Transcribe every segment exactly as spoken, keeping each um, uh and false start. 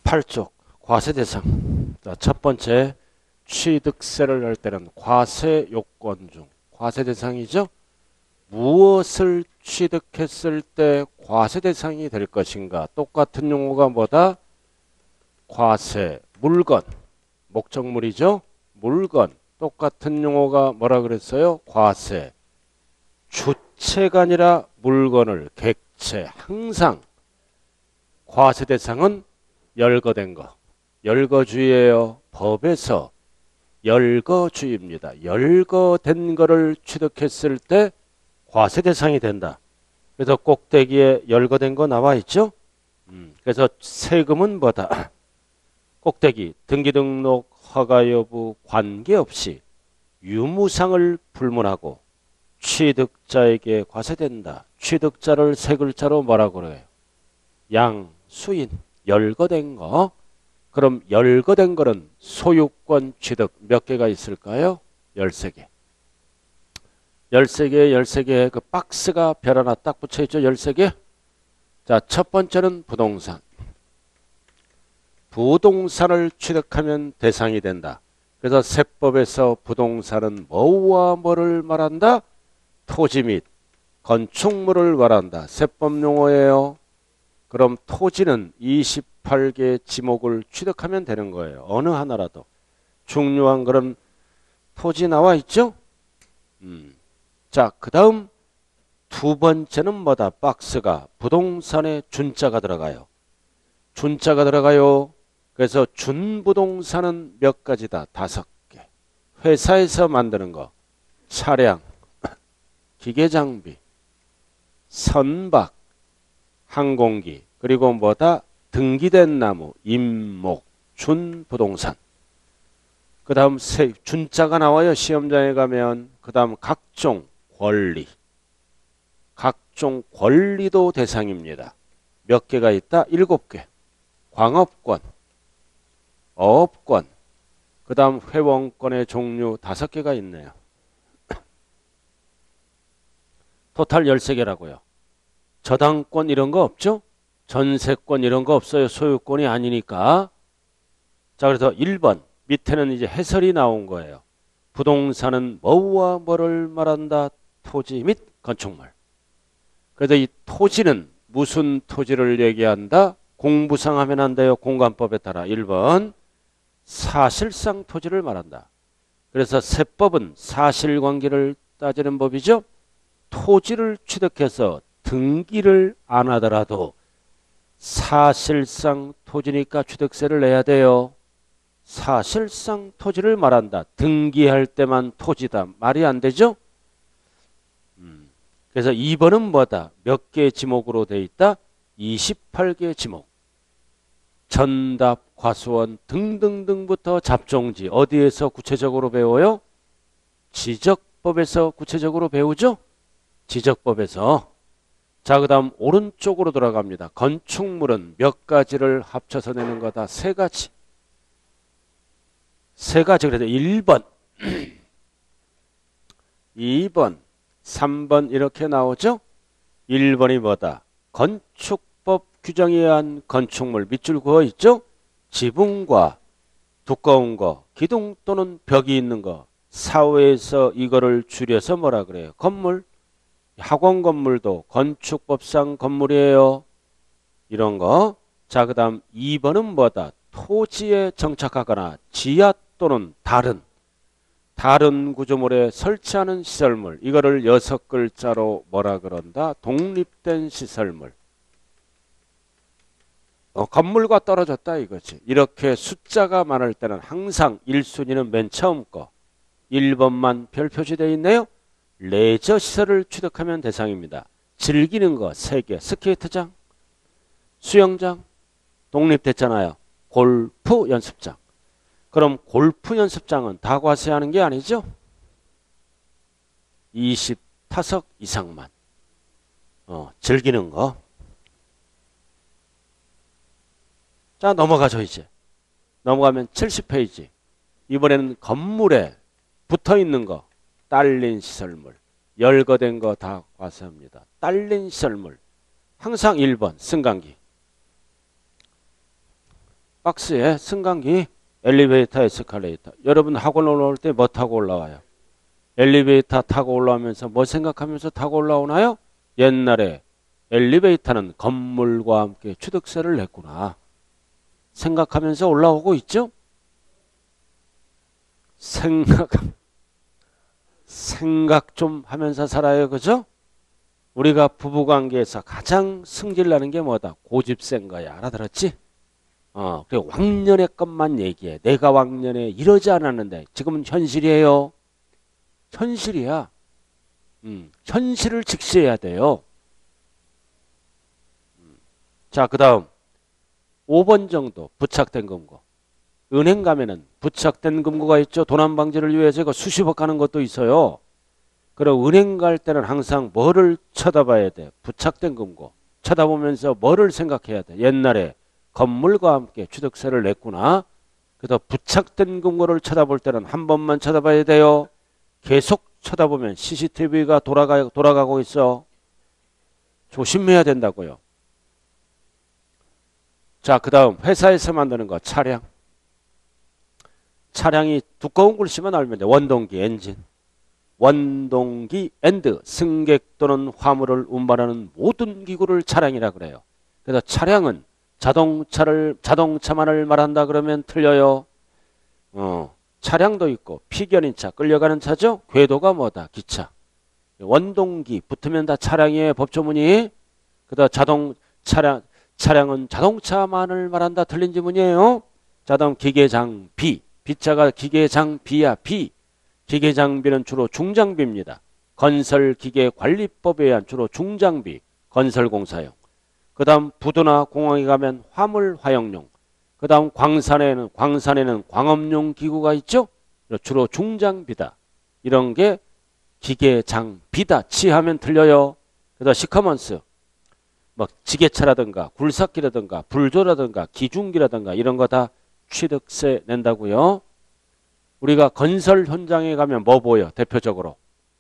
팔 쪽 과세대상. 자, 첫 번째 취득세를 낼 때는 과세 요건 중 과세대상이죠. 무엇을 취득했을 때 과세대상이 될 것인가. 똑같은 용어가 뭐다? 과세, 물건, 목적물이죠. 물건. 똑같은 용어가 뭐라 그랬어요? 과세. 주체가 아니라 물건을 객체. 항상 과세 대상은 열거된 거. 열거주의예요. 법에서 열거주의입니다. 열거된 거를 취득했을 때 과세 대상이 된다. 그래서 꼭대기에 열거된 거 나와 있죠. 음, 그래서 세금은 뭐다? 꼭대기 등기등록 허가 여부 관계없이 유무상을 불문하고 취득자에게 과세된다. 취득자를 세 글자로 뭐라고 그래요? 양수인. 열거된 거. 그럼 열거된 거는 소유권 취득 몇 개가 있을까요? 열세 개. 열세 개, 열세 개 그 박스가 별 하나 딱 붙여 있죠. 열세 개. 자, 첫 번째는 부동산. 부동산을 취득하면 대상이 된다. 그래서 세법에서 부동산은 뭐와 뭐를 말한다? 토지 및 건축물을 말한다. 세법 용어예요. 그럼 토지는 이십팔 개 지목을 취득하면 되는 거예요. 어느 하나라도. 중요한 그런 토지 나와 있죠? 음. 자, 그 다음 두 번째는 뭐다? 박스가 부동산에 준자가 들어가요. 준자가 들어가요. 그래서 준부동산은 몇 가지다? 다섯 개. 회사에서 만드는 거. 차량, 기계장비, 선박, 항공기, 그리고 뭐다? 등기된 나무, 임목, 준부동산. 그 다음 준자가 나와요. 시험장에 가면. 그 다음 각종 권리. 각종 권리도 대상입니다. 몇 개가 있다? 일곱 개. 광업권, 어업권, 그 다음 회원권의 종류 다섯 개가 있네요. 토탈 열세 개라고요. 저당권 이런 거 없죠? 전세권 이런 거 없어요. 소유권이 아니니까. 자, 그래서 일 번 밑에는 이제 해설이 나온 거예요. 부동산은 뭐와 뭐를 말한다? 토지 및 건축물. 그래서 이 토지는 무슨 토지를 얘기한다? 공부상 하면 안 돼요. 공관법에 따라. 일 번 사실상 토지를 말한다. 그래서 세법은 사실관계를 따지는 법이죠. 토지를 취득해서 등기를 안 하더라도 사실상 토지니까 취득세를 내야 돼요. 사실상 토지를 말한다. 등기할 때만 토지다. 말이 안 되죠? 음. 그래서 이 번은 뭐다? 몇 개의 지목으로 돼 있다? 이십팔 개 지목. 전답, 과수원 등등등부터 잡종지 어디에서 구체적으로 배워요? 지적법에서 구체적으로 배우죠? 지적법에서. 자, 그 다음 오른쪽으로 돌아갑니다. 건축물은 몇 가지를 합쳐서 내는 거다? 세 가지. 세 가지. 그래서 일 번, 이 번, 삼 번 이렇게 나오죠? 일 번이 뭐다? 건축법 규정에 의한 건축물 밑줄 그어 있죠? 지붕과 두꺼운 거, 기둥 또는 벽이 있는 거. 사회에서 이거를 줄여서 뭐라 그래요? 건물. 학원 건물도 건축법상 건물이에요. 이런 거. 자, 그 다음 이 번은 뭐다? 토지에 정착하거나 지하 또는 다른 다른 구조물에 설치하는 시설물. 이거를 여섯 글자로 뭐라 그런다? 독립된 시설물. 어, 건물과 떨어졌다 이거지. 이렇게 숫자가 많을 때는 항상 일 순위는 맨 처음 거. 일 번만 별 표시되어 있네요. 레저 시설을 취득하면 대상입니다. 즐기는 거 세 개. 스케이트장, 수영장, 독립됐잖아요. 골프 연습장. 그럼 골프 연습장은 다 과세하는 게 아니죠? 이십 타석 이상만. 어, 즐기는 거. 자, 넘어가죠 이제. 넘어가면 칠십 페이지. 이번에는 건물에 붙어있는 거. 딸린 시설물. 열거된 거 다 과세합니다. 딸린 시설물. 항상 일 번 승강기. 박스에 승강기, 엘리베이터, 에스컬레이터. 여러분 학원 올라올 때 뭐 타고 올라와요? 엘리베이터 타고 올라오면서 뭐 생각하면서 타고 올라오나요? 옛날에 엘리베이터는 건물과 함께 취득세를 냈구나 생각하면서 올라오고 있죠? 생각 생각 좀 하면서 살아요. 그죠? 우리가 부부관계에서 가장 승질나는 게 뭐다? 고집센 거야. 알아들었지? 어, 그래 왕년의 것만 얘기해. 내가 왕년에 이러지 않았는데 지금은 현실이에요. 현실이야. 음, 현실을 직시해야 돼요. 음. 자, 그 다음 오 번 정도 부착된 금고. 은행 가면은 부착된 금고가 있죠. 도난 방지를 위해서 이거 수십억 가는 것도 있어요. 그럼 은행 갈 때는 항상 뭐를 쳐다봐야 돼? 부착된 금고. 쳐다보면서 뭐를 생각해야 돼? 옛날에 건물과 함께 취득세를 냈구나. 그래서 부착된 금고를 쳐다볼 때는 한 번만 쳐다봐야 돼요. 계속 쳐다보면 씨씨티비가 돌아가, 돌아가고 있어. 조심해야 된다고요. 자, 그 다음 회사에서 만드는 거 차량. 차량이 두꺼운 글씨만 알면 돼. 원동기, 엔진. 원동기, 앤드, 승객 또는 화물을 운반하는 모든 기구를 차량이라 그래요. 그래서 차량은 자동차를, 자동차만을 말한다 그러면 틀려요. 어, 차량도 있고, 피견인 차, 끌려가는 차죠? 궤도가 뭐다? 기차. 원동기 붙으면 다 차량이에요. 법조문이. 그 다음 자동, 차량, 차량은 자동차만을 말한다. 틀린 지문이에요. 자동 기계장비. 비자가 기계장비야. 비. 기계장비는 주로 중장비입니다. 건설기계관리법에 의한 주로 중장비. 건설공사용. 그 다음 부두나 공항에 가면 화물 화용용. 그 다음 광산에는, 광산에는 광업용 기구가 있죠. 주로 중장비다. 이런 게 기계장비다. 치하면 틀려요. 그래서 시커먼스. 뭐 지게차라든가 굴삭기라든가 불조라든가 기중기라든가 이런 거 다 취득세 낸다고요. 우리가 건설 현장에 가면 뭐 보여? 대표적으로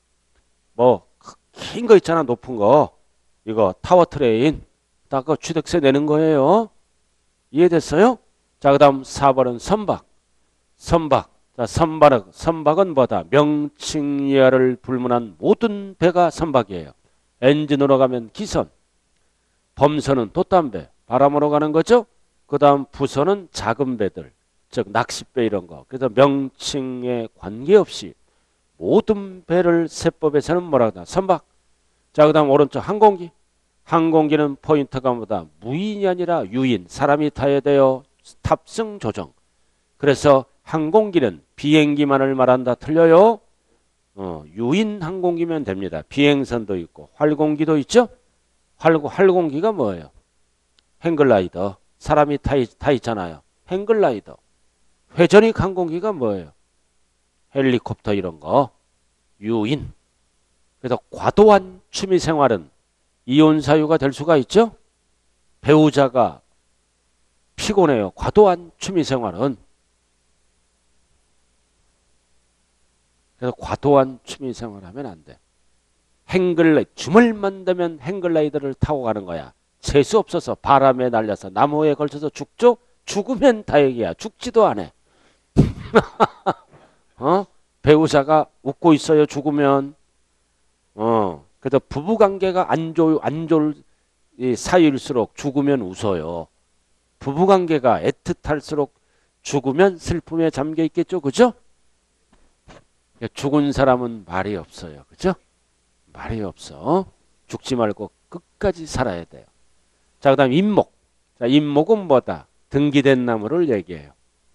뭐 긴 거 있잖아. 높은 거. 이거 타워 트레인. 다 그 취득세 내는 거예요. 이해됐어요? 자, 그 다음 사 번은 선박. 선박. 자, 선박, 선박은 뭐다? 명칭 이하를 불문한 모든 배가 선박이에요. 엔진으로 가면 기선. 범선은 돛담배. 바람으로 가는 거죠. 그 다음 부선은 작은 배들. 즉 낚싯배 이런 거. 그래서 명칭에 관계없이 모든 배를 세법에서는 뭐라고 하나? 선박. 자, 그 다음 오른쪽 항공기. 항공기는 포인트가 뭐다? 무인이 아니라 유인. 사람이 타야 돼요. 탑승 조정. 그래서 항공기는 비행기만을 말한다. 틀려요. 어, 유인 항공기면 됩니다. 비행선도 있고 활공기도 있죠. 활, 활공기가 뭐예요? 행글라이더. 사람이 타, 타 있잖아요. 행글라이더. 회전익 항공기가 뭐예요? 헬리콥터 이런 거. 유인. 그래서 과도한 취미생활은 이혼 사유가 될 수가 있죠. 배우자가 피곤해요. 과도한 취미생활은. 그래서 과도한 취미생활하면 안 돼. 행글라이 주말만 되면 행글라이더를 타고 가는 거야. 재수 없어서 바람에 날려서 나무에 걸쳐서 죽죠? 죽으면 다행이야. 죽지도 않아. 어? 배우자가 웃고 있어요. 죽으면. 어. 그래서 부부관계가 안 좋, 안 좋을 사유일수록 죽으면 웃어요. 부부관계가 애틋할수록 죽으면 슬픔에 잠겨 있겠죠. 그죠? 죽은 사람은 말이 없어요. 그죠? 말이 없어. 죽지 말고 끝까지 살아야 돼요. 자, 그 다음 임목. 자, 임목은 뭐다? 등기된 나무를 얘기해요.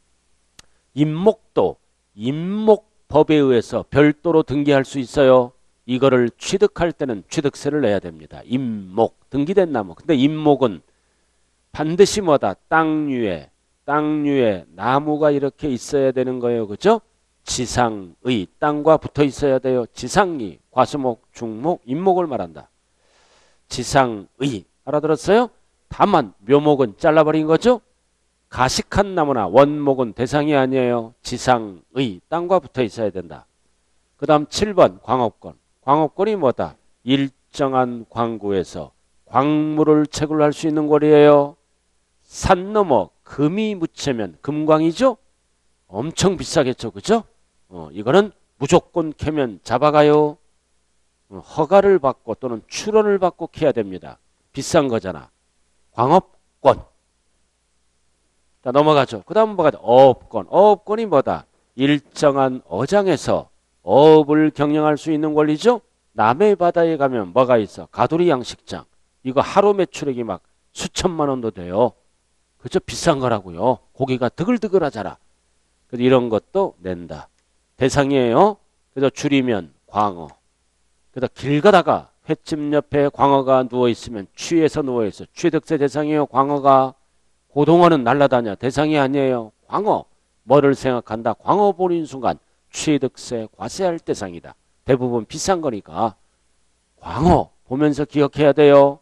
임목도 임목법에 의해서 별도로 등기할 수 있어요. 이거를 취득할 때는 취득세를 내야 됩니다. 임목, 등기된 나무. 근데 임목은 반드시 뭐다? 땅 위에, 땅 위에 나무가 이렇게 있어야 되는 거예요. 그죠? 지상의, 땅과 붙어 있어야 돼요. 지상이, 과수목, 중목, 임목을 말한다. 지상의, 알아들었어요? 다만 묘목은 잘라버린 거죠? 가식한 나무나 원목은 대상이 아니에요. 지상의, 땅과 붙어 있어야 된다. 그 다음 칠 번 광업권. 광업권이 뭐다? 일정한 광구에서 광물을 채굴할 수 있는 거리예요. 산 너머 금이 묻히면 금광이죠? 엄청 비싸겠죠. 그죠? 어, 이거는 무조건 캐면 잡아가요. 어, 허가를 받고 또는 출원을 받고 캐야 됩니다. 비싼 거잖아. 광업권. 자, 넘어가죠. 그 다음 뭐가 돼? 어업권. 어업권이 뭐다? 일정한 어장에서 어업을 경영할 수 있는 권리죠? 남해 바다에 가면 뭐가 있어? 가두리 양식장. 이거 하루 매출액이 막 수천만 원도 돼요. 그죠? 비싼 거라고요. 고기가 드글드글하잖아. 그래서 이런 것도 낸다. 대상이에요. 그래서 줄이면 광어. 그래서 길 가다가 횟집 옆에 광어가 누워있으면 취해서 누워있어. 취득세 대상이에요. 광어가. 고등어는 날라다녀. 대상이 아니에요. 광어. 뭐를 생각한다? 광어 보는 순간 취득세 과세할 대상이다. 대부분 비싼 거니까. 광어 보면서 기억해야 돼요.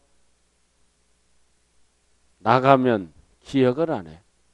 나가면 기억을 안 해.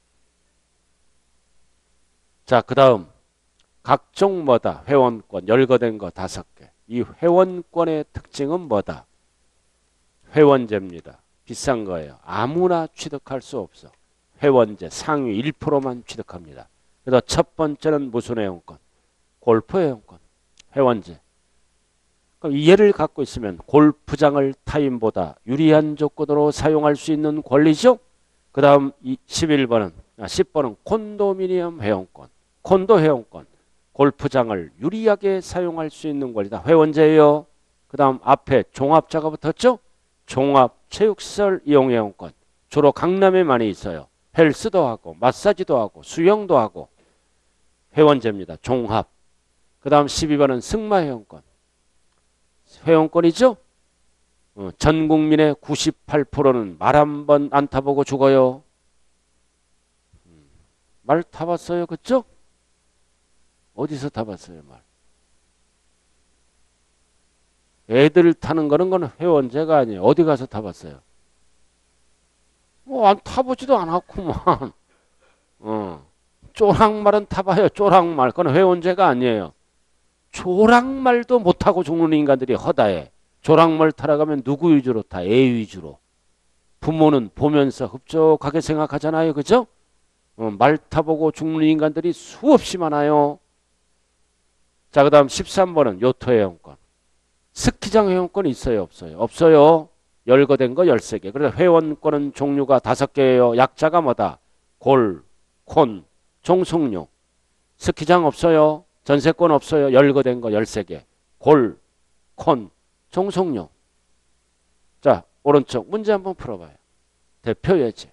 자, 그 다음 각종 뭐다? 회원권 열거된 거 다섯 개. 이 회원권의 특징은 뭐다? 회원제입니다. 비싼 거예요. 아무나 취득할 수 없어. 회원제 상위 일 퍼센트만 취득합니다. 그래서 첫 번째는 무슨 회원권? 골프 회원권. 회원제. 그럼 이해를 갖고 있으면 골프장을 타인보다 유리한 조건으로 사용할 수 있는 권리죠. 그 다음 십일 번은 아, 십 번은 콘도미니엄 회원권. 콘도 회원권. 골프장을 유리하게 사용할 수 있는 권리다. 회원제예요. 그 다음 앞에 종합자가 붙었죠. 종합체육시설 이용 회원권. 주로 강남에 많이 있어요. 헬스도 하고 마사지도 하고 수영도 하고 회원제입니다. 종합. 그 다음 십이 번은 승마회원권. 회원권이죠. 어, 전 국민의 구십팔 퍼센트는 말 한 번 안 타보고 죽어요. 음, 말 타봤어요? 그쵸? 어디서 타봤어요? 말. 애들 타는 거는 건 회원제가 아니에요. 어디 가서 타봤어요? 뭐 안 타보지도 않았구만. 어. 쪼랑말은 타봐요. 쪼랑말. 그건 회원제가 아니에요. 조랑말도 못하고 죽는 인간들이 허다해. 조랑말 타러 가면 누구 위주로 타? 애 위주로. 부모는 보면서 흡족하게 생각하잖아요. 그죠? 어, 말 타보고 죽는 인간들이 수없이 많아요. 자, 그 다음 십삼 번은 요트 회원권. 스키장 회원권이 있어요? 없어요? 없어요. 열거된 거 열세 개. 그래서 회원권은 종류가 다섯 개예요. 약자가 뭐다? 골, 콘, 종속류. 스키장 없어요. 전세권 없어요. 열거된 거 열세 개. 골, 콘, 종속류. 자, 오른쪽 문제 한번 풀어봐요. 대표 예제.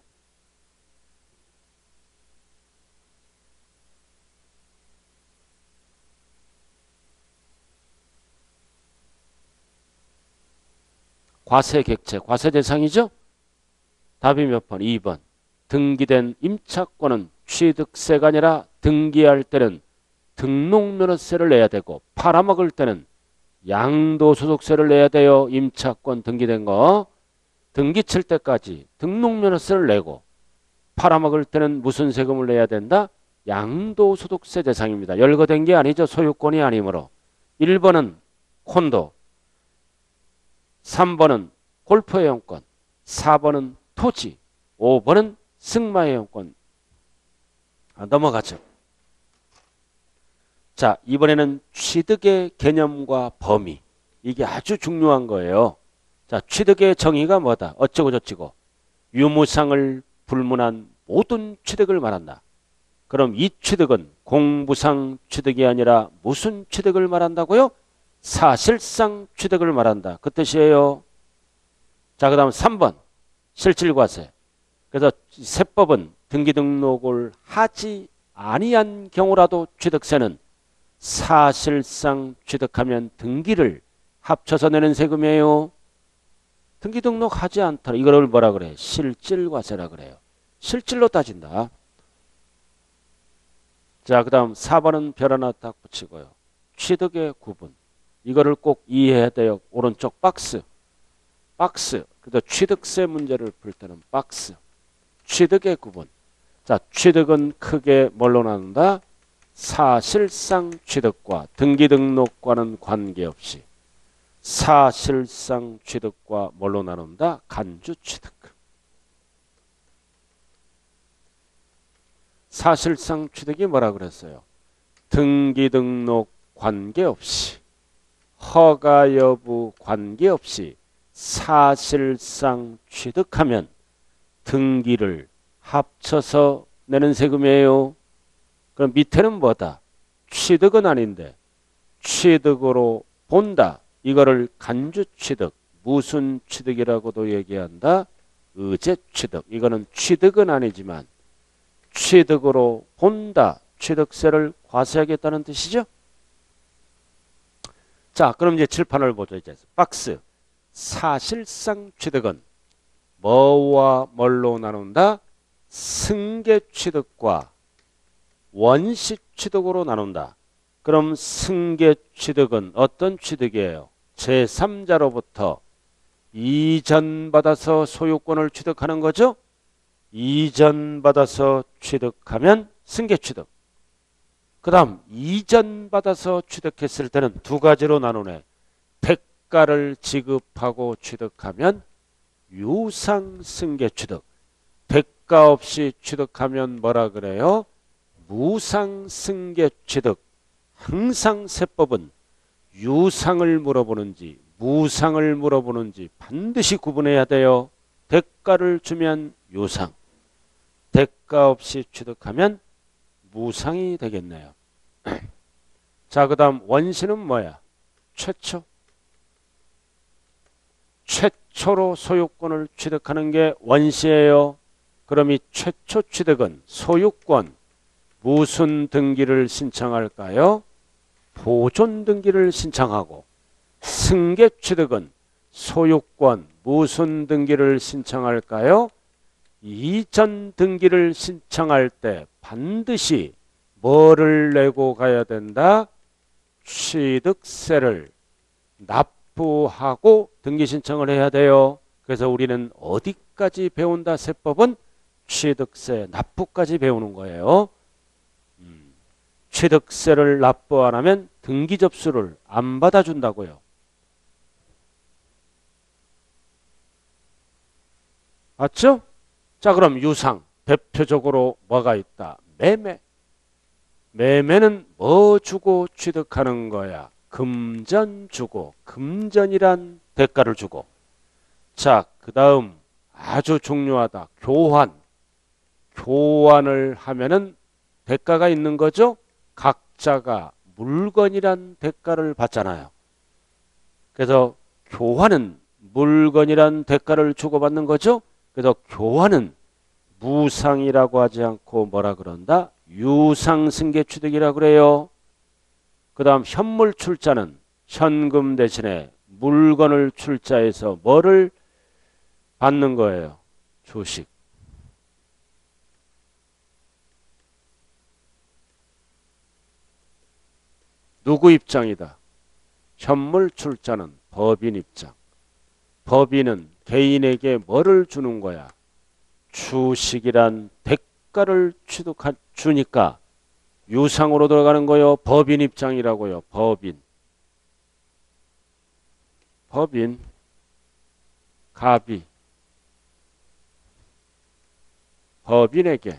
과세 객체, 과세 대상이죠? 답이 몇 번? 이 번. 등기된 임차권은 취득세가 아니라 등기할 때는 등록면허세를 내야 되고 팔아먹을 때는 양도소득세를 내야 돼요. 임차권 등기된 거. 등기 칠 때까지 등록면허세를 내고 팔아먹을 때는 무슨 세금을 내야 된다? 양도소득세 대상입니다. 열거된 게 아니죠. 소유권이 아니므로. 일 번은 콘도. 삼 번은 골프 회원권, 사 번은 토지, 오 번은 승마 회원권. 아, 넘어가죠. 자, 이번에는 취득의 개념과 범위. 이게 아주 중요한 거예요. 자, 취득의 정의가 뭐다? 어쩌고 저쩌고. 유무상을 불문한 모든 취득을 말한다. 그럼 이 취득은 공부상 취득이 아니라 무슨 취득을 말한다고요? 사실상 취득을 말한다. 그 뜻이에요. 자, 그 다음 삼 번 실질과세. 그래서 세법은 등기 등록을 하지 아니한 경우라도 취득세는 사실상 취득하면 등기를 합쳐서 내는 세금이에요. 등기 등록하지 않더라. 이거를 뭐라 그래? 실질과세라 그래요. 실질로 따진다. 자, 그 다음 사 번은 별 하나 딱 붙이고요. 취득의 구분. 이거를 꼭 이해해야 돼요. 오른쪽 박스. 박스. 그래서 취득세 문제를 풀 때는 박스. 취득의 구분. 자, 취득은 크게 뭘로 나눈다? 사실상 취득과 등기 등록과는 관계없이 사실상 취득과 뭘로 나눈다? 간주 취득. 사실상 취득이 뭐라 그랬어요? 등기 등록 관계없이, 허가 여부 관계없이 사실상 취득하면 등기를 합쳐서 내는 세금이에요. 그럼 밑에는 뭐다? 취득은 아닌데 취득으로 본다. 이거를 간주취득, 무슨 취득이라고도 얘기한다? 의제취득. 이거는 취득은 아니지만 취득으로 본다. 취득세를 과세하겠다는 뜻이죠. 자, 그럼 이제 칠판을 보죠. 이제 박스. 사실상 취득은 뭐와 뭘로 나눈다? 승계취득과 원시취득으로 나눈다. 그럼 승계취득은 어떤 취득이에요? 제삼자로부터 이전받아서 소유권을 취득하는 거죠. 이전받아서 취득하면 승계취득. 그 다음 이전받아서 취득했을 때는 두 가지로 나누네. 대가를 지급하고 취득하면 유상승계취득. 대가 없이 취득하면 뭐라 그래요? 무상승계취득. 항상 세법은 유상을 물어보는지 무상을 물어보는지 반드시 구분해야 돼요. 대가를 주면 유상, 대가 없이 취득하면 무상이 되겠네요. 자, 그 다음 원시는 뭐야? 최초. 최초로 소유권을 취득하는 게 원시예요. 그럼 이 최초 취득은 소유권 무슨 등기를 신청할까요? 보존 등기를 신청하고, 승계 취득은 소유권 무슨 등기를 신청할까요? 이전 등기를 신청할 때 반드시 뭐를 내고 가야 된다? 취득세를 납부하고 등기 신청을 해야 돼요. 그래서 우리는 어디까지 배운다? 세법은 취득세 납부까지 배우는 거예요. 음, 취득세를 납부 안 하면 등기 접수를 안 받아준다고요. 맞죠? 자, 그럼 유상 대표적으로 뭐가 있다? 매매. 매매는 뭐 주고 취득하는 거야? 금전 주고, 금전이란 대가를 주고. 자, 그 다음 아주 중요하다. 교환. 교환을 하면은 대가가 있는 거죠? 각자가 물건이란 대가를 받잖아요. 그래서 교환은 물건이란 대가를 주고받는 거죠? 그래서 교환은 무상이라고 하지 않고 뭐라 그런다? 유상승계취득이라고 그래요. 그 다음 현물 출자는 현금 대신에 물건을 출자해서 뭐를 받는 거예요? 주식. 누구 입장이다? 현물 출자는 법인 입장. 법인은 개인에게 뭐를 주는 거야? 주식이란 대가를 취득하, 주니까 유상으로 들어가는 거요. 법인 입장이라고요. 법인. 법인. 갑이. 법인에게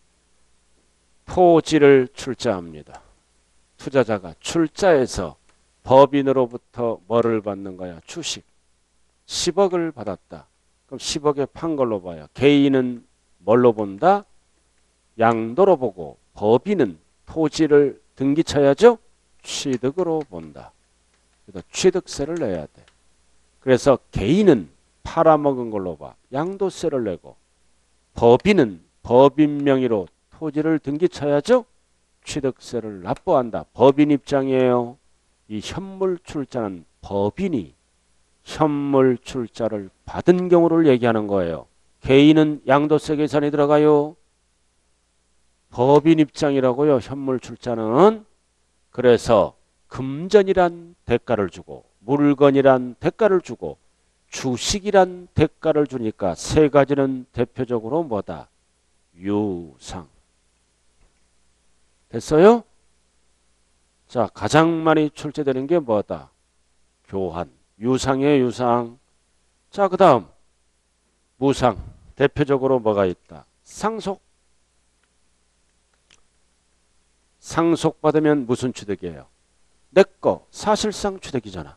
토지를 출자합니다. 투자자가 출자해서 법인으로부터 뭐를 받는 거야? 주식. 십억을 받았다. 그럼 십억에 판 걸로 봐요. 개인은 뭘로 본다? 양도로 보고, 법인은 토지를 등기 쳐야죠? 취득으로 본다. 그래서 취득세를 내야 돼. 그래서 개인은 팔아먹은 걸로 봐. 양도세를 내고, 법인은 법인 명의로 토지를 등기 쳐야죠? 취득세를 납부한다. 법인 입장이에요. 이 현물 출자는 법인이 현물 출자를 받은 경우를 얘기하는 거예요. 개인은 양도세 계산이 들어가요. 법인 입장이라고요. 현물 출자는. 그래서 금전이란 대가를 주고, 물건이란 대가를 주고, 주식이란 대가를 주니까 세 가지는 대표적으로 뭐다? 유상. 됐어요? 자, 가장 많이 출제되는 게 뭐다? 교환. 유상이에요, 유상. 자, 그 다음 무상. 대표적으로 뭐가 있다? 상속. 상속받으면 무슨 취득이에요? 내 거 사실상 취득이잖아.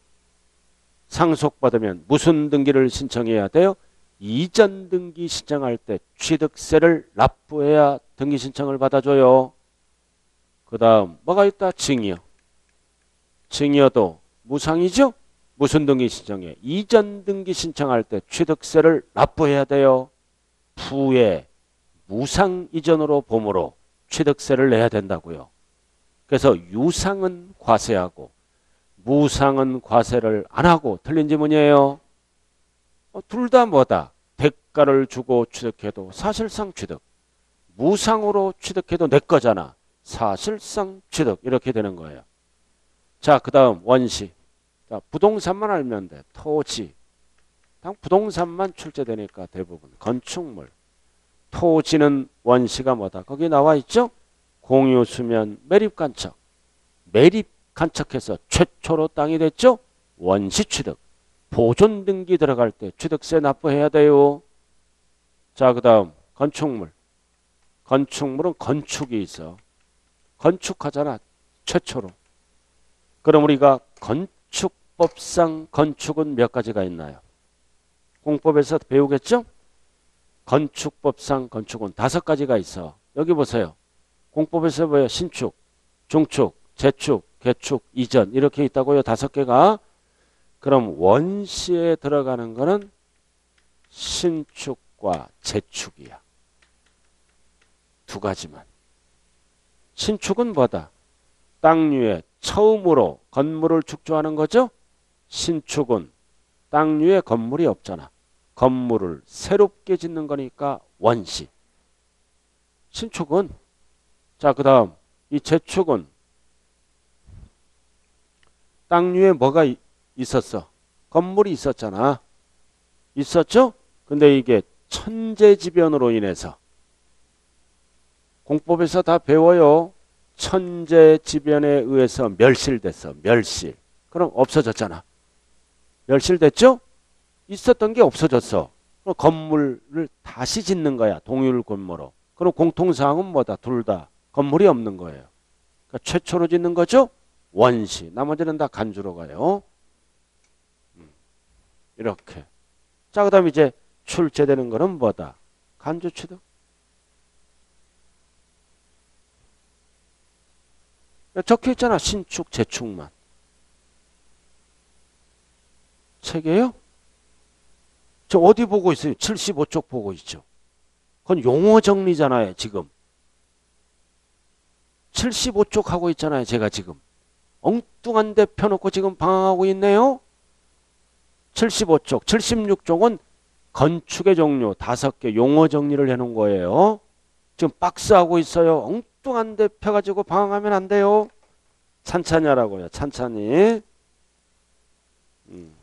상속받으면 무슨 등기를 신청해야 돼요? 이전 등기 신청할 때 취득세를 납부해야 등기 신청을 받아줘요. 그 다음 뭐가 있다? 증여. 증여도 무상이죠? 무슨 등기 신청해? 이전 등기 신청할 때 취득세를 납부해야 돼요. 부의 무상 이전으로 봄으로 취득세를 내야 된다고요. 그래서 유상은 과세하고 무상은 과세를 안 하고 틀린 지문이에요. 어, 둘 다 뭐다? 대가를 주고 취득해도 사실상 취득. 무상으로 취득해도 내 거잖아. 사실상 취득. 이렇게 되는 거예요. 자, 그 다음 원시. 자, 부동산만 알면 돼. 토지. 부동산만 출제되니까 대부분. 건축물. 토지는 원시가 뭐다? 거기 나와 있죠? 공유수면 매립간척. 매립간척해서 최초로 땅이 됐죠? 원시 취득. 보존 등기 들어갈 때 취득세 납부해야 돼요. 자, 그 다음 건축물. 건축물은 건축이 있어. 건축하잖아. 최초로. 그럼 우리가 건축법상 건축은 몇 가지가 있나요? 공법에서 배우겠죠? 건축법상 건축은 다섯 가지가 있어. 여기 보세요. 공법에서 뭐예요? 신축, 중축, 재축, 개축, 이전 이렇게 있다고요. 다섯 개가. 그럼 원시에 들어가는 거는 신축과 재축이야. 두 가지만. 신축은 뭐다? 땅 위에 처음으로 건물을 축조하는 거죠. 신축은 땅 위에 건물이 없잖아. 건물을 새롭게 짓는 거니까 원시. 신축은. 자, 그 다음 이 재축은 땅 위에 뭐가 있었어? 건물이 있었잖아. 있었죠? 근데 이게 천재지변으로 인해서 공법에서 다 배워요. 천재지변에 의해서 멸실됐어. 멸실. 그럼 없어졌잖아. 멸실됐죠? 있었던 게 없어졌어. 그럼 건물을 다시 짓는 거야. 동일 건물로. 그럼 공통사항은 뭐다? 둘 다 건물이 없는 거예요. 그러니까 최초로 짓는 거죠? 원시. 나머지는 다 간주로 가요. 이렇게. 자, 그 다음 이제 출제되는 거는 뭐다? 간주 취득. 적혀 있잖아. 신축, 재축만. 책이에요? 저 어디 보고 있어요? 칠십오 쪽 보고 있죠. 그건 용어 정리잖아요. 지금. 칠십오 쪽 하고 있잖아요. 제가 지금. 엉뚱한 데 펴놓고 지금 방황하고 있네요. 칠십오 쪽, 칠십육 쪽은 건축의 종류 다섯 개 용어 정리를 해놓은 거예요. 지금 박스하고 있어요. 엉뚱한 데 펴가지고 방황하면 안 돼요. 찬찬히 하라고요. 찬찬히. 음.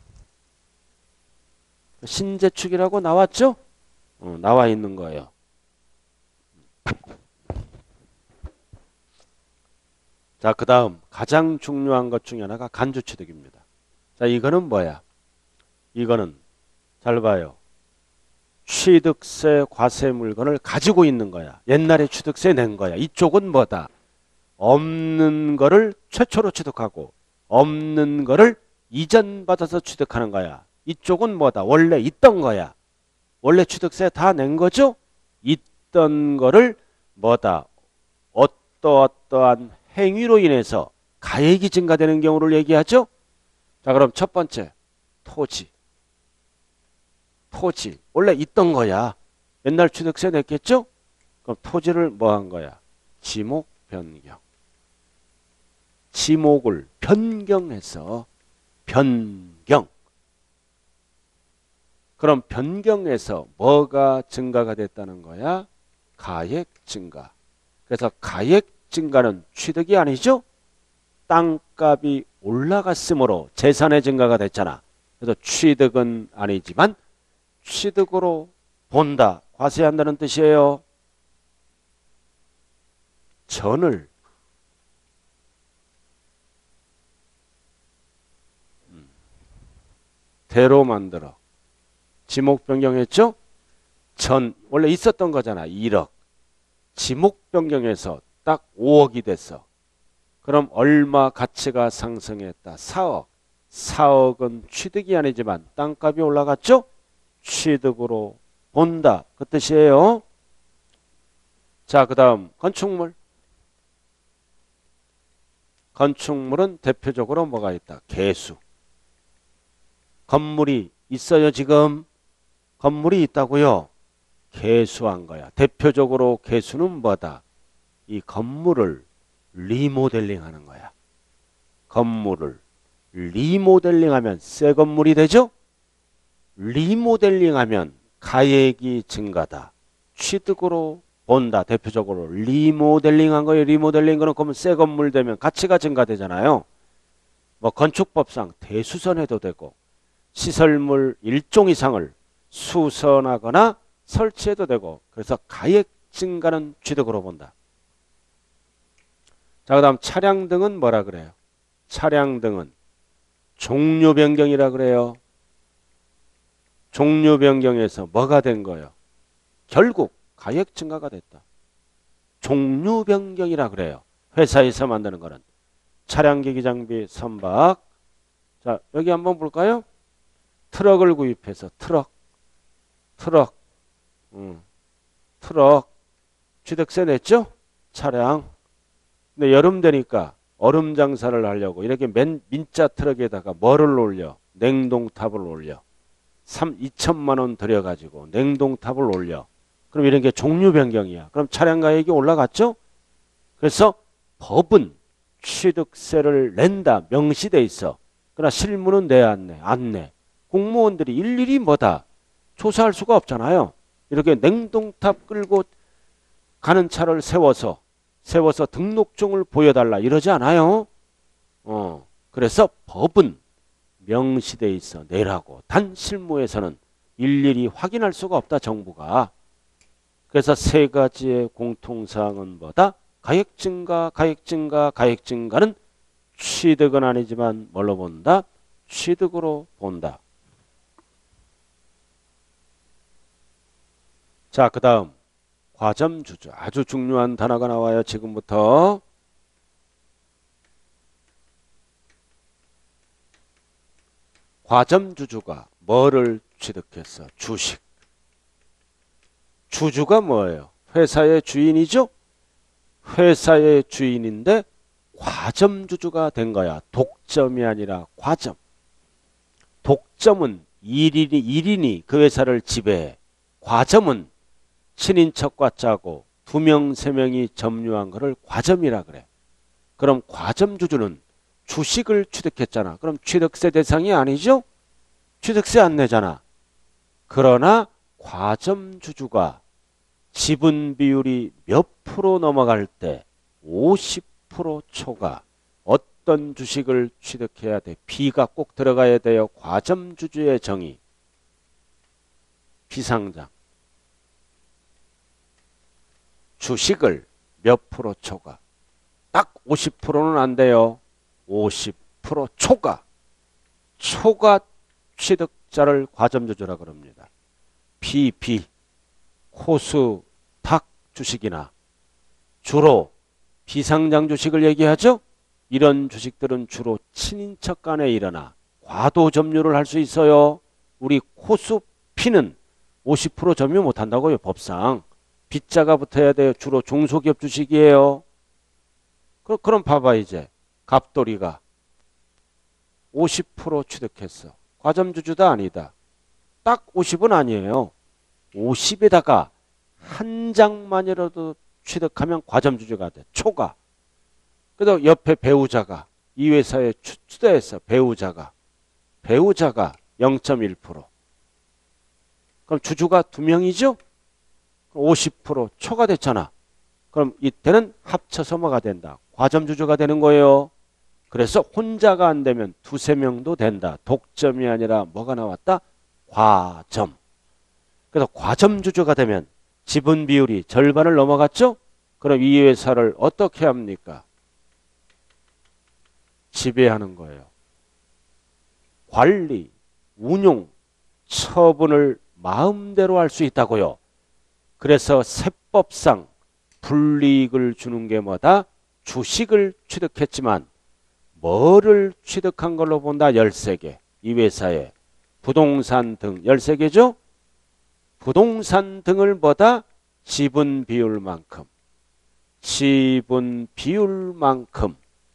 신재축이라고 나왔죠? 어, 나와 있는 거예요. 자, 그 다음 가장 중요한 것 중에 하나가 간주취득입니다. 자, 이거는 뭐야? 이거는 잘 봐요. 취득세 과세 물건을 가지고 있는 거야. 옛날에 취득세 낸 거야. 이쪽은 뭐다? 없는 거를 최초로 취득하고 없는 거를 이전 받아서 취득하는 거야. 이쪽은 뭐다? 원래 있던 거야. 원래 취득세 다 낸 거죠? 있던 거를 뭐다? 어떠어떠한 행위로 인해서 가액이 증가되는 경우를 얘기하죠? 자, 그럼 첫 번째 토지. 토지. 원래 있던 거야. 옛날 취득세 냈겠죠? 그럼 토지를 뭐 한 거야? 지목 변경. 지목을 변경해서 변경. 그럼 변경해서 뭐가 증가가 됐다는 거야? 가액 증가. 그래서 가액 증가는 취득이 아니죠? 땅값이 올라갔으므로 재산의 증가가 됐잖아. 그래서 취득은 아니지만 취득으로 본다. 과세한다는 뜻이에요. 전을 대로 만들어. 지목 변경했죠? 전 원래 있었던 거잖아. 일억. 지목 변경해서 딱 오억이 됐어. 그럼 얼마 가치가 상승했다. 사억. 사억은 취득이 아니지만 땅값이 올라갔죠? 취득으로 본다. 그 뜻이에요. 자, 그 다음 건축물. 건축물은 대표적으로 뭐가 있다? 개수. 건물이 있어요, 지금? 건물이 있다고요? 개수한 거야. 대표적으로 개수는 뭐다? 이 건물을 리모델링 하는 거야. 건물을 리모델링 하면 새 건물이 되죠? 리모델링 하면 가액이 증가다. 취득으로 본다. 대표적으로 리모델링 한 거예요. 리모델링 거는 그러면 새 건물 되면 가치가 증가되잖아요. 뭐 건축법상 대수선해도 되고 시설물 일종 이상을 수선하거나 설치해도 되고 그래서 가액 증가는 취득으로 본다. 자, 그 다음 차량 등은 뭐라 그래요? 차량 등은 종류 변경이라 그래요. 종류 변경에서 뭐가 된 거예요? 결국 가액 증가가 됐다. 종류 변경이라 그래요. 회사에서 만드는 거는. 차량 기기 장비 선박. 자, 여기 한번 볼까요? 트럭을 구입해서 트럭. 트럭. 음, 트럭. 취득세 냈죠? 차량. 근데 여름 되니까 얼음 장사를 하려고 이렇게 맨, 민자 트럭에다가 뭐를 올려? 냉동탑을 올려. 이천만 원 들여가지고 냉동탑을 올려. 그럼 이런 게 종류 변경이야. 그럼 차량 가액이 올라갔죠? 그래서 법은 취득세를 낸다. 명시돼 있어. 그러나 실무는 내 안 내? 안 내. 공무원들이 일일이 뭐다? 조사할 수가 없잖아요. 이렇게 냉동탑 끌고 가는 차를 세워서 세워서 등록증을 보여달라 이러지 않아요. 어, 그래서 법은 명시돼 있어 내라고. 단 실무에서는 일일이 확인할 수가 없다. 정부가. 그래서 세 가지의 공통사항은 뭐다? 가액 증가, 가액 증가, 가액 증가는 취득은 아니지만 뭘로 본다? 취득으로 본다. 자, 그 다음 과점주주. 아주 중요한 단어가 나와요. 지금부터. 과점주주가 뭐를 취득했어? 주식. 주주가 뭐예요? 회사의 주인이죠? 회사의 주인인데 과점주주가 된 거야. 독점이 아니라 과점. 독점은 일인이, 일인이 그 회사를 지배해. 과점은 친인척과 짜고 두 명, 세 명이 점유한 거를 과점이라 그래. 그럼 과점주주는 주식을 취득했잖아. 그럼 취득세 대상이 아니죠? 취득세 안 내잖아. 그러나 과점주주가 지분 비율이 몇 프로 넘어갈 때 오십 퍼센트 초과 어떤 주식을 취득해야 돼? B가 꼭 들어가야 돼요. 과점주주의 정의. 비상장. 주식을 몇 프로 초과. 딱 오십 퍼센트는 안 돼요. 오십 퍼센트 초과. 초과 취득자를 과점주주라 그럽니다. B, B. 호수, 닭 주식이나 주로 비상장 주식을 얘기하죠. 이런 주식들은 주로 친인척 간에 일어나 과도 점유를 할 수 있어요. 우리 호수 P는 오십 퍼센트 점유 못한다고요. 법상. B자가 붙어야 돼요. 주로 중소기업 주식이에요. 그럼, 그럼 봐봐 이제. 갑돌이가 오십 퍼센트 취득했어. 과점주주다 아니다. 딱 오십은 아니에요. 오십에다가 한 장만이라도 취득하면 과점주주가 돼. 초과. 그래도 옆에 배우자가 이 회사에 추대했어. 배우자가. 배우자가 영 점 일 퍼센트. 그럼 주주가 두 명이죠? 오십 퍼센트 초과됐잖아. 그럼 이때는 합쳐서 뭐가 된다? 과점주주가 되는 거예요. 그래서 혼자가 안 되면 두세 명도 된다. 독점이 아니라 뭐가 나왔다? 과점. 그래서 과점주주가 되면 지분 비율이 절반을 넘어갔죠? 그럼 이 회사를 어떻게 합니까? 지배하는 거예요. 관리, 운용, 처분을 마음대로 할 수 있다고요. 그래서 세법상 불이익을 주는 게 뭐다? 주식을 취득했지만 뭐를 취득한 걸로 본다? 열세 개. 이 회사에 부동산 등 열세 개죠? 부동산 등을 뭐다? 지분 비율만큼. 지분 비율만큼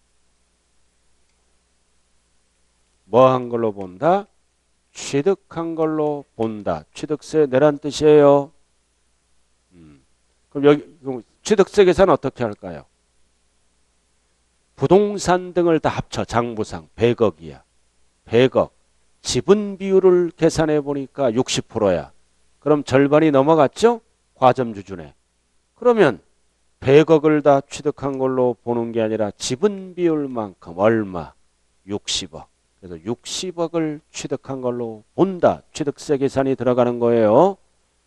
뭐 한 걸로 본다? 취득한 걸로 본다. 취득세 내란 뜻이에요. 음. 그럼 여기 취득세 계산 어떻게 할까요? 부동산 등을 다 합쳐 장부상 백억이야. 백억. 지분 비율을 계산해 보니까 육십 퍼센트야. 그럼 절반이 넘어갔죠? 과점주준에. 그러면 백억을 다 취득한 걸로 보는 게 아니라 지분 비율만큼 얼마? 육십억. 그래서 육십억을 취득한 걸로 본다. 취득세 계산이 들어가는 거예요.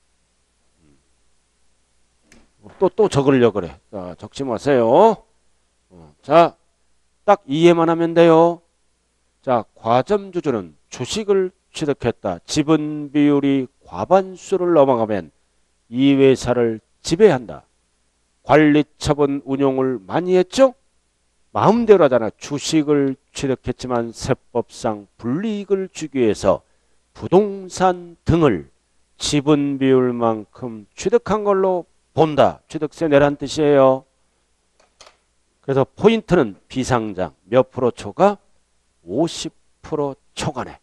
또, 또 적으려고 그래. 자, 적지 마세요. 자, 딱 이해만 하면 돼요. 자, 과점주주는 주식을 취득했다. 지분 비율이 과반수를 넘어가면 이 회사를 지배한다. 관리처분 운용을 많이 했죠? 마음대로 하잖아. 주식을 취득했지만 세법상 불이익을 주기 위해서 부동산 등을 지분 비율만큼 취득한 걸로 본다. 취득세 내란 뜻이에요. 그래서 포인트는 비상장 몇 프로 초과? 오십 퍼센트 초과네.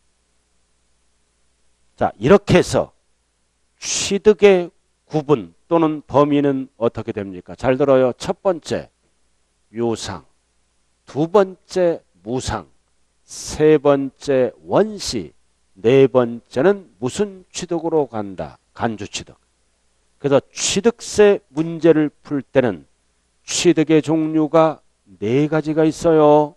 자, 이렇게 해서 취득의 구분 또는 범위는 어떻게 됩니까? 잘 들어요. 첫 번째 유상, 두 번째 무상, 세 번째 원시, 네 번째는 무슨 취득으로 간다? 간주취득. 그래서 취득세 문제를 풀 때는 취득의 종류가 네 가지가 있어요.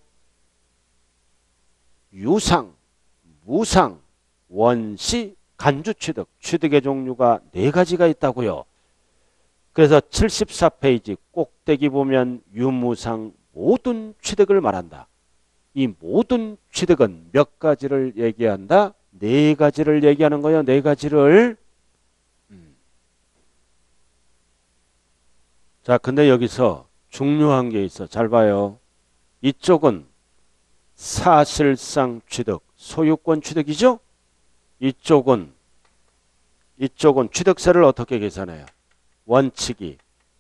유상, 무상, 원시, 간주취득. 취득의 종류가 네 가지가 있다고요. 그래서 칠십사 페이지 꼭대기 보면 유무상 모든 취득을 말한다. 이 모든 취득은 몇 가지를 얘기한다? 네 가지를 얘기하는 거예요. 네 가지를. 음. 자, 근데 여기서 중요한 게 있어. 잘 봐요. 이쪽은 사실상 취득, 소유권 취득이죠? 이쪽은 이쪽은 취득세를 어떻게 계산해요? 원칙이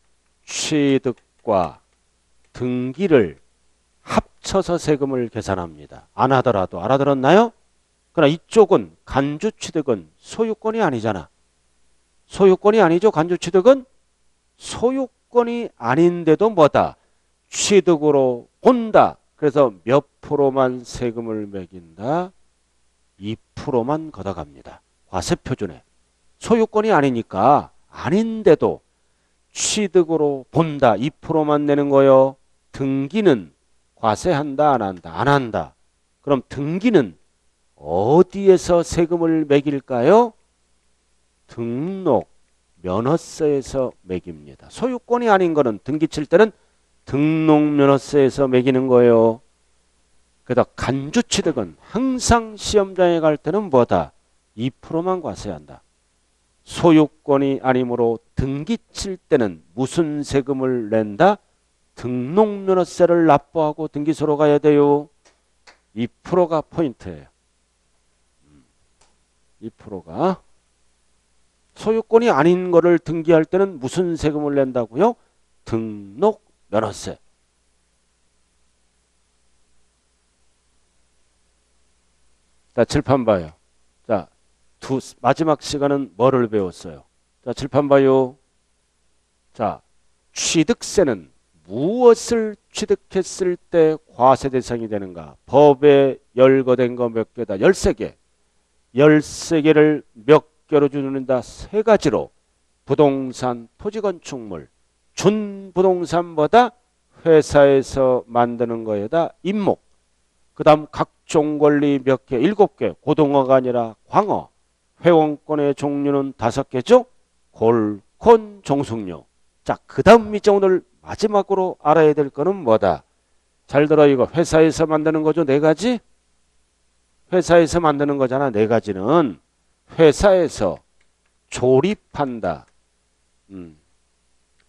취득과 등기를 합쳐서 세금을 계산합니다. 안 하더라도. 알아들었나요? 그러나 이쪽은 간주취득은 소유권이 아니잖아. 소유권이 아니죠. 간주취득은 소유권이 아닌데도 뭐다? 취득으로 본다. 그래서 몇 프로만 세금을 매긴다? 이 퍼센트만 걷어갑니다. 과세표준에. 소유권이 아니니까 아닌데도 취득으로 본다. 이 퍼센트만 내는 거요. 등기는 과세한다 안 한다? 안 한다. 그럼 등기는 어디에서 세금을 매길까요? 등록 면허세에서 매깁니다. 소유권이 아닌 거는 등기 칠 때는 등록 면허세에서 매기는 거예요. 그래서 간주취득은 항상 시험장에 갈 때는 뭐다? 이 퍼센트만 과세한다. 소유권이 아니므로 등기 칠 때는 무슨 세금을 낸다? 등록면허세를 납부하고 등기소로 가야 돼요. 이 퍼센트가 포인트예요. 이 퍼센트가. 소유권이 아닌 거를 등기할 때는 무슨 세금을 낸다고요? 등록면허세. 자, 칠판 봐요. 자, 두, 마지막 시간은 뭐를 배웠어요? 자, 칠판 봐요. 자, 취득세는 무엇을 취득했을 때 과세 대상이 되는가? 법에 열거된 거 몇 개다? 열세 개. 열세 개를 몇 개로 주는다? 세 가지로. 부동산, 토지건축물, 준부동산보다 회사에서 만드는 거에다 임목. 그 다음 각종 권리 몇 개? 일곱 개. 고등어가 아니라 광어. 회원권의 종류는 다섯 개죠? 골, 콘, 종숙류. 자, 그 다음 이제 오늘 마지막으로 알아야 될 거는 뭐다? 잘 들어. 이거 회사에서 만드는 거죠? 네 가지? 회사에서 만드는 거잖아. 네 가지는. 회사에서 조립한다. 음.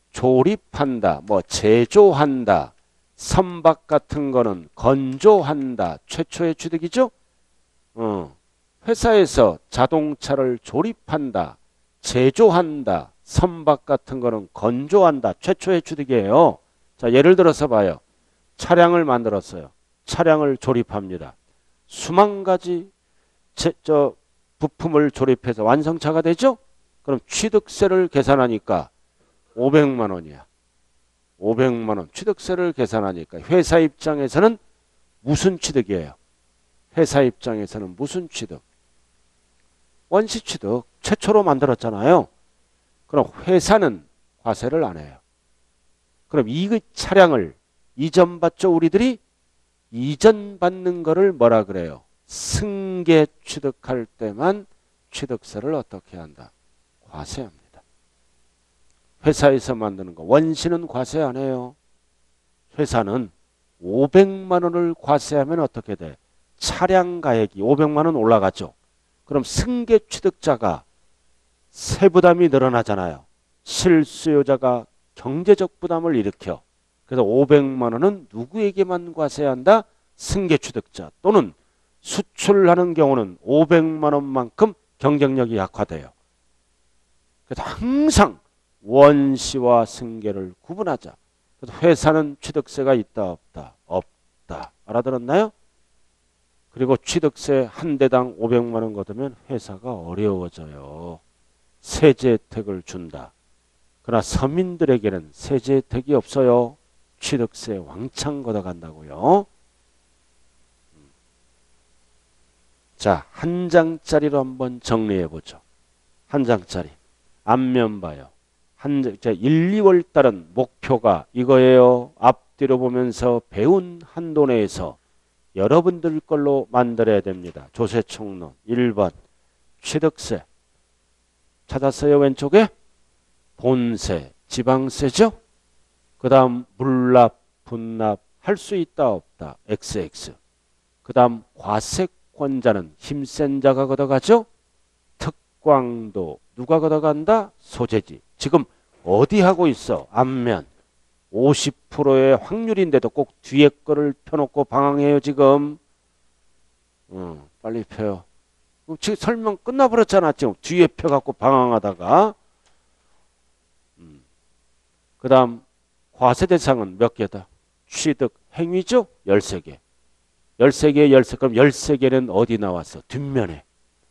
조립한다, 뭐 제조한다, 선박 같은 거는 건조한다. 최초의 취득이죠. 어, 회사에서 자동차를 조립한다, 제조한다, 선박 같은 거는 건조한다. 최초의 취득이에요. 자, 예를 들어서 봐요. 차량을 만들었어요. 차량을 조립합니다. 수만 가지 제, 저 부품을 조립해서 완성차가 되죠. 그럼 취득세를 계산하니까 오백만 원이야. 오백만 원 취득세를 계산하니까 회사 입장에서는 무슨 취득이에요? 회사 입장에서는 무슨 취득? 원시 취득. 최초로 만들었잖아요. 그럼 회사는 과세를 안 해요. 그럼 이 차량을 이전받죠. 우리들이 이전받는 거를 뭐라 그래요? 승계 취득할 때만 취득세를 어떻게 한다? 과세합니다. 회사에서 만드는 거 원시는 과세 안 해요. 회사는 오백만 원을 과세하면 어떻게 돼? 차량 가액이 오백만 원 올라가죠. 그럼 승계 취득자가 세부담이 늘어나잖아요. 실수요자가 경제적 부담을 일으켜. 그래서 오백만 원은 누구에게만 과세한다? 승계 취득자 또는 수출하는 경우는 오백만 원만큼 경쟁력이 약화돼요. 그래서 항상 원시와 승계를 구분하자. 그래서 회사는 취득세가 있다 없다? 없다. 알아들었나요? 그리고 취득세 한 대당 오백만 원 걷으면 회사가 어려워져요. 세제 혜택을 준다. 그러나 서민들에게는 세제 혜택이 없어요. 취득세 왕창 걷어간다고요. 자, 한 장짜리로 한번 정리해 보죠. 한 장짜리. 앞면 봐요. 한, 일, 이월 달은 목표가 이거예요. 앞뒤로 보면서 배운 한도 내에서 여러분들 걸로 만들어야 됩니다. 조세총론 일 번 취득세 찾았어요? 왼쪽에 본세 지방세죠. 그 다음 물납 분납 할 수 있다 없다 엑스엑스. 그 다음 과세권자는 힘센 자가 걷어가죠. 특광도 누가 걷어간다? 소재지. 지금 어디 하고 있어? 앞면 오십 퍼센트의 확률인데도 꼭 뒤에 거를 펴놓고 방황해요 지금. 어, 빨리 펴요. 지금 설명 끝나버렸잖아. 지금 뒤에 펴갖고 방황하다가. 음. 그 다음 과세 대상은 몇 개다? 취득 행위죠? 열세 개. 열세 개, 열세. 그럼 열세 개는 어디 나왔어? 뒷면에.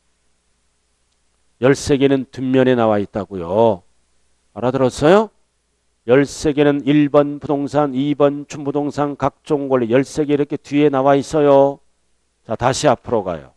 열세 개는 뒷면에 나와 있다고요. 알아들었어요? 열세 개는 일 번 부동산, 이 번 준부동산 각종 권리 열세 개 이렇게 뒤에 나와 있어요. 자, 다시 앞으로 가요.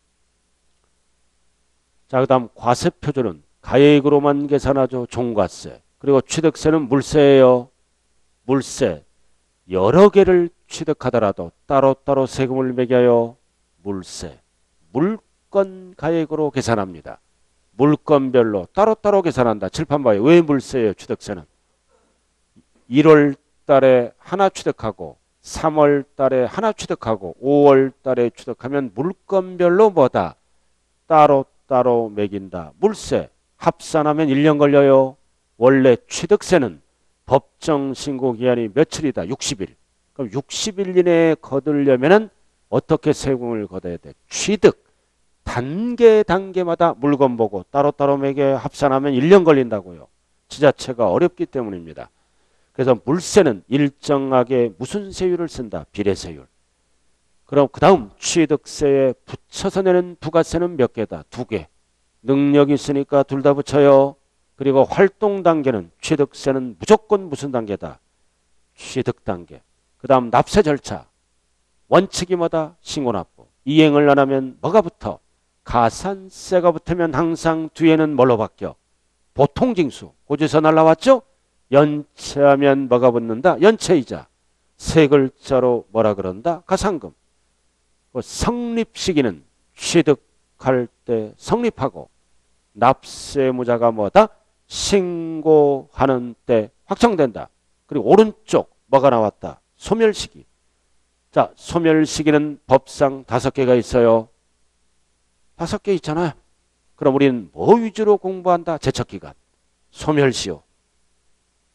자, 그 다음 과세표준은 가액으로만 계산하죠. 종과세. 그리고 취득세는 물세예요. 물세. 여러 개를 취득하더라도 따로따로 세금을 매겨요. 물세. 물건 가액으로 계산합니다. 물건별로 따로따로 계산한다. 칠판 봐요. 왜 물세예요? 취득세는. 일월 달에 하나 취득하고 삼월 달에 하나 취득하고 오월 달에 취득하면 물건별로 뭐다? 따로따로 매긴다. 물세. 합산하면 일 년 걸려요. 원래 취득세는 법정 신고 기한이 며칠이다? 육십 일. 그럼 육십 일 이내에 거두려면은 어떻게 세금을 걷어야 돼? 취득. 단계 단계마다 물건 보고 따로따로 매겨 합산하면 일 년 걸린다고요. 지자체가 어렵기 때문입니다. 그래서 물세는 일정하게 무슨 세율을 쓴다? 비례세율. 그럼 그 다음 취득세에 붙여서 내는 부가세는 몇 개다? 두 개. 능력이 있으니까 둘 다 붙여요. 그리고 활동 단계는 취득세는 무조건 무슨 단계다? 취득 단계. 그 다음 납세 절차. 원칙이 뭐다? 신고납부. 이행을 안 하면 뭐가 붙어? 가산세가 붙으면 항상 뒤에는 뭘로 바뀌어? 보통징수. 고지서 날라왔죠? 연체하면 뭐가 붙는다? 연체이자. 세 글자로 뭐라 그런다? 가산금. 성립 시기는 취득할 때 성립하고 납세무자가 뭐다? 신고하는 때 확정된다. 그리고 오른쪽 뭐가 나왔다? 소멸시기. 자, 소멸시기는 법상 다섯 개가 있어요. 다섯 개 있잖아요. 그럼 우리는 뭐 위주로 공부한다? 제척기간. 소멸시효.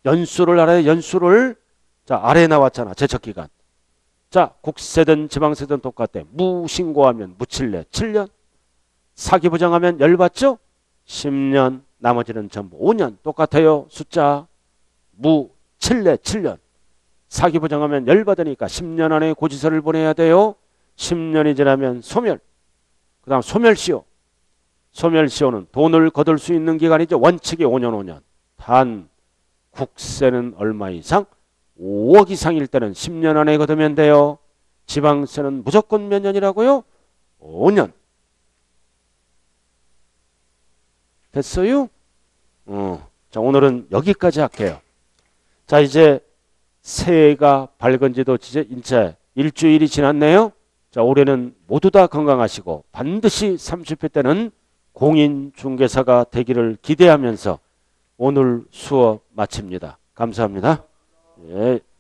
연수를 알아요. 연수를. 자, 아래에 나왔잖아. 제척기간. 자, 국세든 지방세든 똑같아. 무 신고하면 무칠내 칠 년. 사기 부정하면 열받죠? 십 년. 나머지는 전부 오 년. 똑같아요. 숫자. 무 칠내 칠 년. 사기 부정하면 열받으니까 십 년 안에 고지서를 보내야 돼요. 십 년이 지나면 소멸. 그 다음 소멸시효. 소멸시효는 돈을 거둘 수 있는 기간이죠. 원칙이 오 년 오 년. 단 국세는 얼마 이상? 오억 이상일 때는 십 년 안에 거두면 돼요. 지방세는 무조건 몇 년이라고요? 오 년. 됐어요? 어. 자, 오늘은 여기까지 할게요. 자, 이제 새해가 밝은 지도 이제 일주일이 지났네요. 자, 올해는 모두 다 건강하시고 반드시 삼십 회 때는 공인중개사가 되기를 기대하면서 오늘 수업 마칩니다. 감사합니다. 예.